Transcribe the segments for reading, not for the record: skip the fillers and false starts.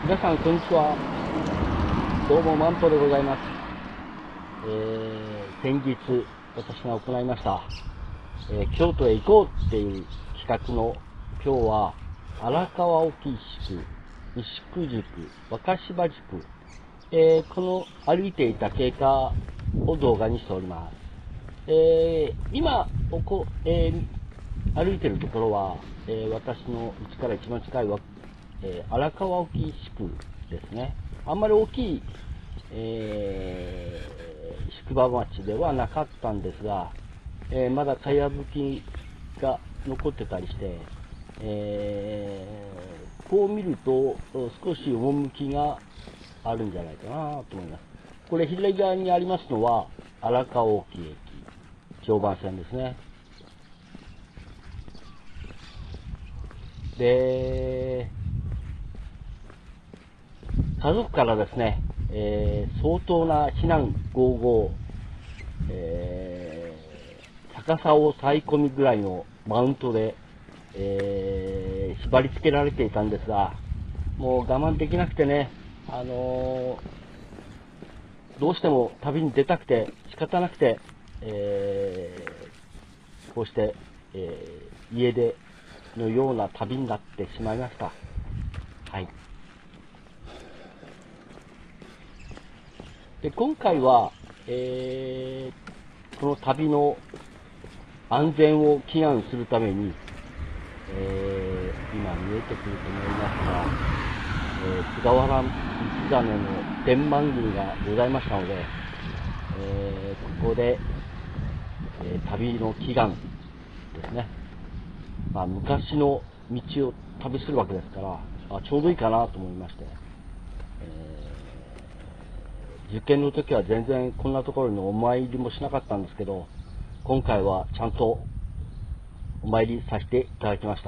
皆さん、こんにちは。どうも、マントでございます。先日、私が行いました、京都へ行こうっていう企画の、今日は、荒川沖宿、牛久宿、若芝宿、この歩いていた経過を動画にしております。今、歩いているところは、私の家から一番近い荒川沖宿ですね。あんまり大きい、宿場町ではなかったんですが、まだかやぶきが残ってたりして、こう見ると少し趣があるんじゃないかなと思います。これ左側にありますのは荒川沖駅常磐線ですね。で、家族からですね、相当な非難合々、逆さをさい込みぐらいのマウントで、縛り付けられていたんですが、もう我慢できなくてね、どうしても旅に出たくて仕方なくて、こうして、家出のような旅になってしまいました。はい。で、今回は、この旅の安全を祈願するために、今見えてくると思いますが、菅原道真の天満宮がございましたので、ここで、旅の祈願ですね。まあ、昔の道を旅するわけですから、ちょうどいいかなと思いまして、受験の時は全然こんなところにお参りもしなかったんですけど、今回はちゃんとお参りさせていただきました。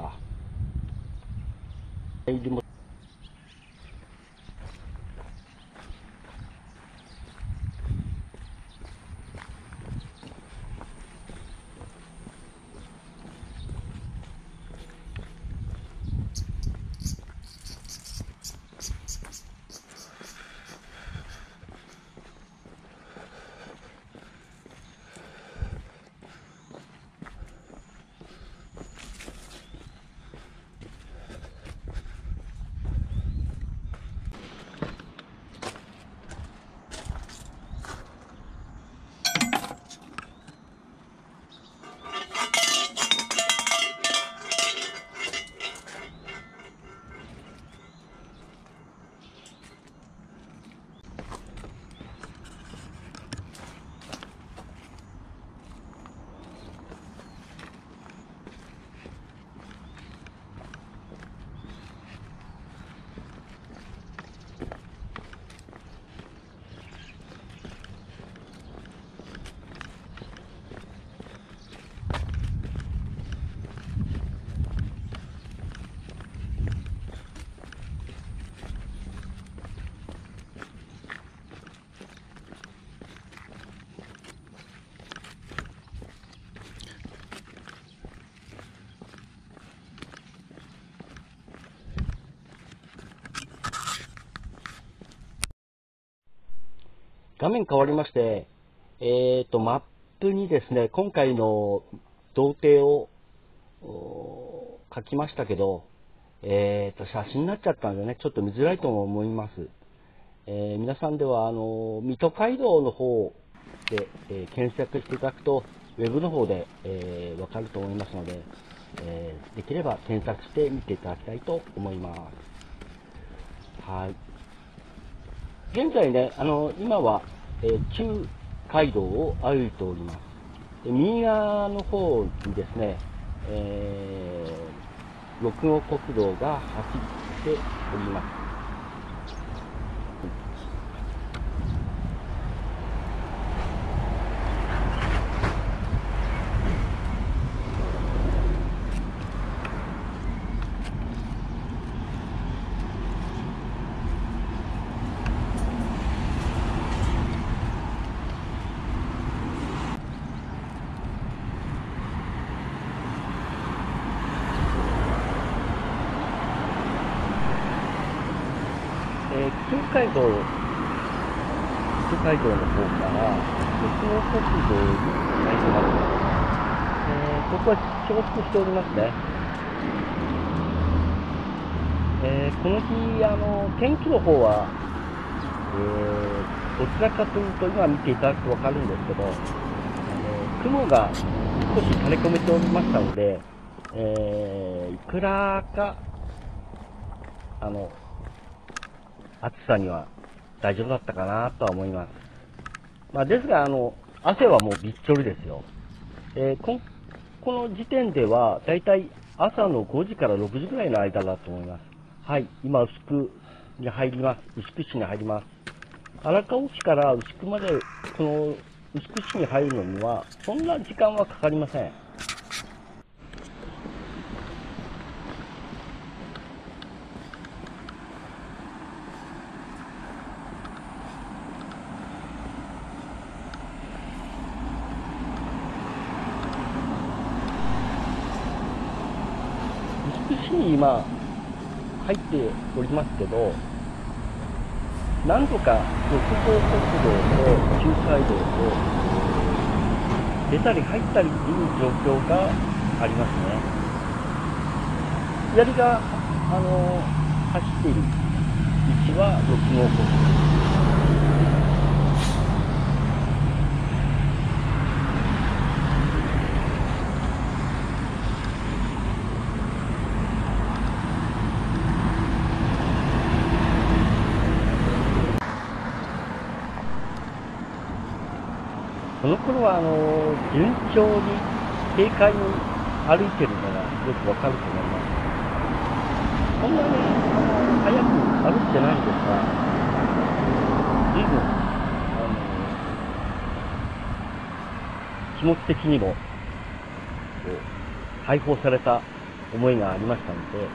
画面変わりまして、マップにですね、今回の道程を書きましたけど、写真になっちゃったんでね、ちょっと見づらいと思います。皆さんでは、水戸街道の方で、検索していただくと、ウェブの方で、わかると思いますので、できれば検索して見ていただきたいと思います。はい。現在ね、今は、旧街道を歩いております。で、右側の方にですね、6号国道が走っております。 旧街道の方から別の国道に入ります。ここは重複しておりますね。この日、天気の方は、どちらかというと、今見ていただくと分かるんですけど、雲が少し垂れ込めておりましたので、いくらか、暑さには大丈夫だったかなとは思います。ですが、汗はもうびっちょりですよ。この時点では、だいたい朝の5時から6時ぐらいの間だと思います。はい、今、牛久に入ります。牛久市に入ります。荒川市から牛久まで、この牛久市に入るのには、そんな時間はかかりません。牛久市に今、入っておりますけど、何度か6号国道と旧街道を出たり入ったりという状況がありますね。左が、走っている道は6号国道。この頃は順調に軽快に歩いているのがよくわかると思います。そんなに早く歩いてないんですが、随分気持ち的にも解放された思いがありましたので、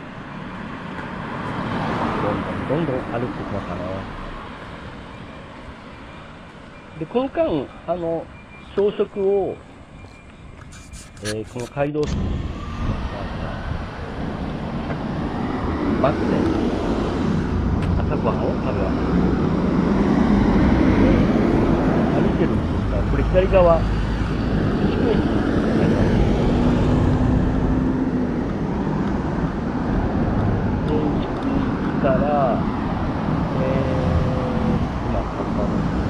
どんどん歩いてきましたね。で、この間、朝食を、この街道バスで朝ごはんを食べます。歩いてるんですが、これ左側、牛久駅になります。で、牛久駅から、今、看板の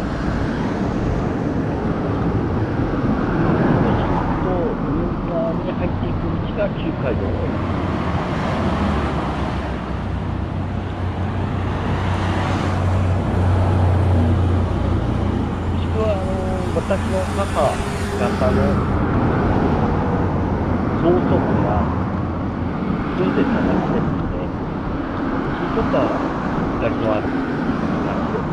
に入っていく道が旧街道です。牛久は私の母方の曽祖父が住んでた町ですので、私にとってはゆかりのある町です。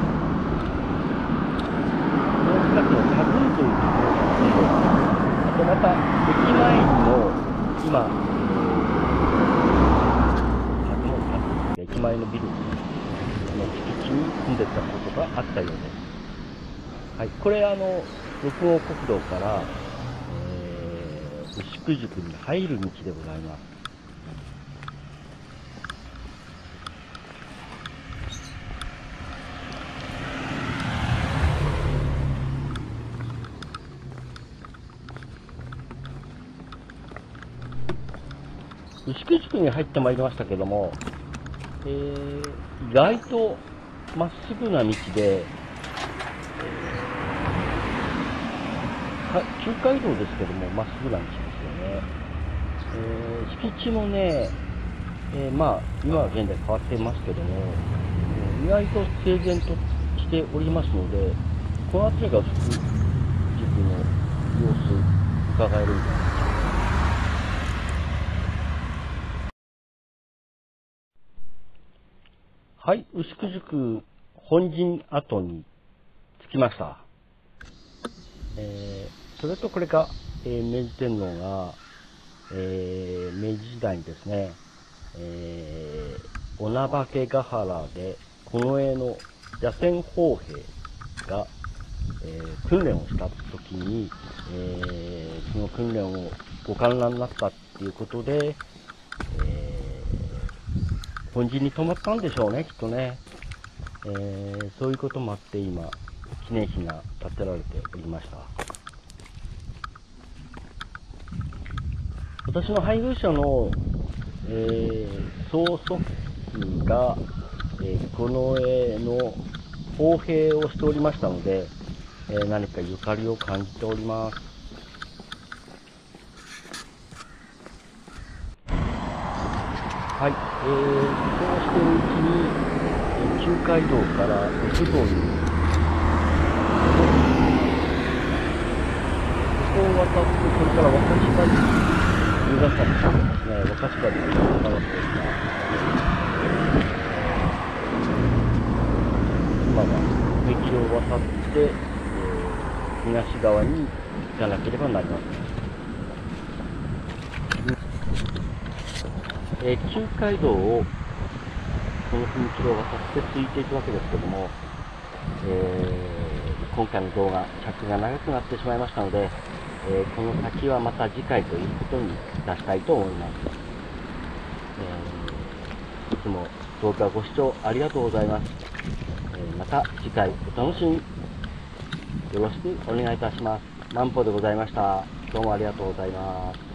この近くのカブーというところが住んでおります。あとまた、駅前にも、今、駅前のビルの敷地に住んでたことがあったようです。はい、これ6号国道から、牛久宿に入る道でございます。牛久宿に入ってまいりましたけども、意外とまっすぐな道で、旧街道ですけども、まっすぐな道ですよね。敷地もね、今は現在変わっていますけども、意外と整然としておりますので、この辺りが牛久宿の様子伺えるんじゃないでしょうか。はい、牛久宿本陣跡に着きました。それとこれが、明治天皇が、明治時代にですね、御名化ヶ原で近衛の野戦砲兵が、訓練をした時に、その訓練をご観覧になったっていうことで、本陣に泊まったんでしょうね、きっとね。 そういうこともあって今記念碑が建てられておりました。私の配偶者の、曽祖父が、この絵の砲兵をしておりましたので、何かゆかりを感じております。はい、そうしているうちに、旧街道から F 道に、ここを渡って、それから若柴に入学されたんですね。若柴に渡っていた。今は道を渡って、東側に行かなければなりません。旧街道をこの踏切を渡って続いていくわけですけども、今回の動画尺が長くなってしまいましたので、この先はまた次回ということに出したいと思います。いつも動画ご視聴ありがとうございます。また次回お楽しみによろしくお願いいたします。万歩でございました。どうもありがとうございます。